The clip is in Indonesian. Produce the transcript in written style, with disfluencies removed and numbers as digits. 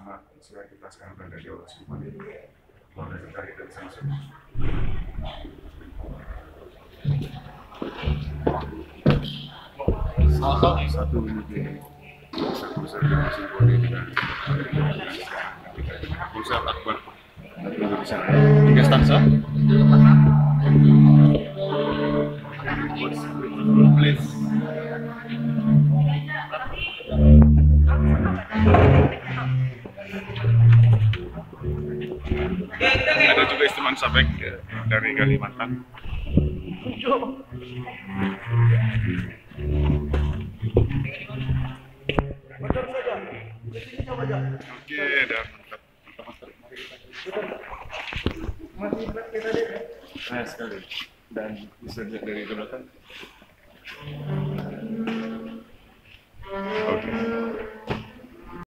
bersama sesuai kita sekarang berada di Allah Subhanahu wa Ta'ala. Keluarga kita dari sana semua. Satu ini satu saja simbol dengan Pusat Akbar Indonesia 3 stanza. Please. Ada juga instrumen sabek dari Kalimantan. Oke, dan masih sekali dan bisa dari belakang.